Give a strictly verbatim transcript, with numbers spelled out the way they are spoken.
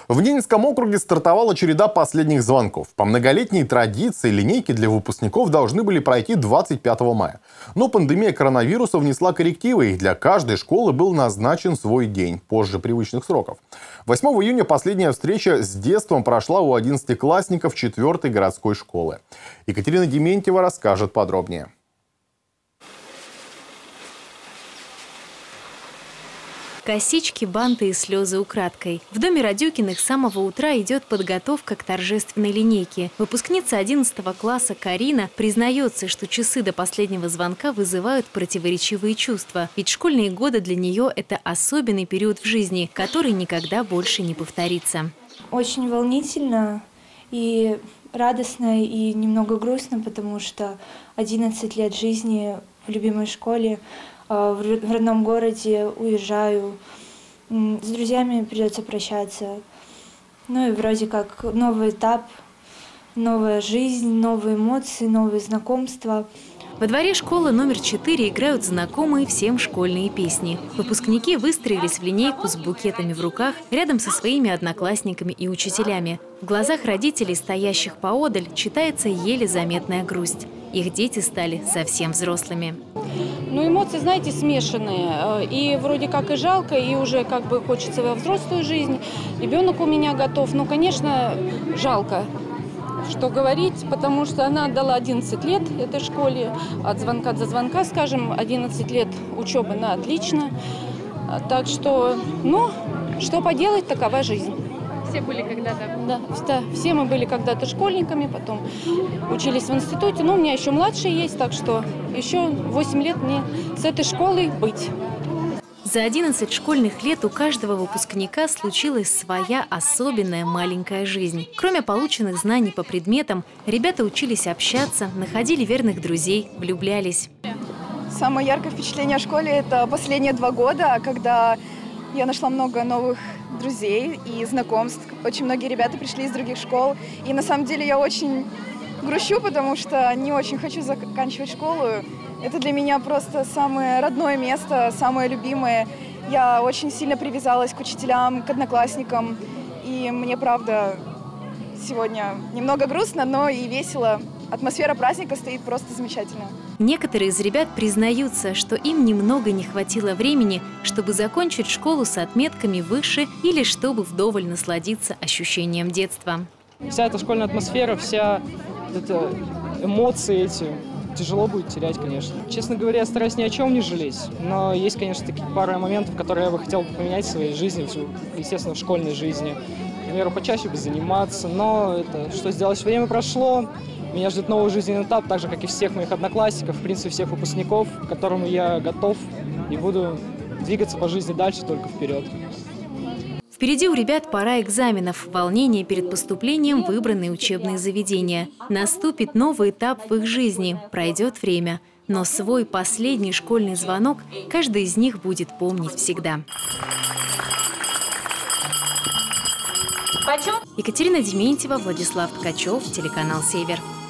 В Ненецком округе стартовала череда последних звонков. По многолетней традиции линейки для выпускников должны были пройти двадцать пятого мая. Но пандемия коронавируса внесла коррективы, и для каждой школы был назначен свой день, позже привычных сроков. восьмого июня последняя встреча с детством прошла у одиннадцатиклассников четвёртой городской школы. Екатерина Дементьева расскажет подробнее. Косички, банты и слезы украдкой. В доме Радюкиных с самого утра идет подготовка к торжественной линейке. Выпускница одиннадцатого класса Карина признается, что часы до последнего звонка вызывают противоречивые чувства. Ведь школьные годы для нее – это особенный период в жизни, который никогда больше не повторится. Очень волнительно и радостно, и немного грустно, потому что одиннадцать лет жизни в любимой школе, в родном городе, уезжаю, с друзьями придется прощаться. Ну и вроде как новый этап, новая жизнь, новые эмоции, новые знакомства. Во дворе школы номер четыре играют знакомые всем школьные песни. Выпускники выстроились в линейку с букетами в руках рядом со своими одноклассниками и учителями. В глазах родителей, стоящих поодаль, читается еле заметная грусть. Их дети стали совсем взрослыми. Ну, эмоции, знаете, смешанные. И вроде как и жалко, и уже как бы хочется во взрослую жизнь. Ребенок у меня готов. Ну, конечно, жалко, что говорить, потому что она отдала одиннадцать лет этой школе. От звонка до звонка, скажем, одиннадцать лет учебы на отлично. Так что, ну, что поделать, такова жизнь. Все были когда-то? Да, да, все мы были когда-то школьниками, потом учились в институте. Ну, у меня еще младшие есть, так что еще восемь лет мне с этой школой быть. За одиннадцать школьных лет у каждого выпускника случилась своя особенная маленькая жизнь. Кроме полученных знаний по предметам, ребята учились общаться, находили верных друзей, влюблялись. Самое яркое впечатление о школе – это последние два года, когда я нашла много новых друзей и знакомств. Очень многие ребята пришли из других школ. И на самом деле я очень грущу, потому что не очень хочу заканчивать школу. Это для меня просто самое родное место, самое любимое. Я очень сильно привязалась к учителям, к одноклассникам. И мне, правда, сегодня немного грустно, но и весело. Атмосфера праздника стоит просто замечательно. Некоторые из ребят признаются, что им немного не хватило времени, чтобы закончить школу с отметками выше или чтобы вдоволь насладиться ощущением детства. Вся эта школьная атмосфера, вся эта эмоции эти тяжело будет терять, конечно. Честно говоря, я стараюсь ни о чем не жалеть, но есть, конечно, такие пара моментов, которые я бы хотел поменять в своей жизни, естественно, в школьной жизни. К примеру, почаще бы заниматься, но это что сделать, время прошло. Меня ждет новый жизненный этап, так же, как и всех моих одноклассников, в принципе, всех выпускников, к которому я готов и буду двигаться по жизни дальше, только вперед. Впереди у ребят пора экзаменов, волнение перед поступлением в выбранные учебные заведения. Наступит новый этап в их жизни, пройдет время. Но свой последний школьный звонок каждый из них будет помнить всегда. Екатерина Дементьева, Владислав Ткачев, телеканал «Север».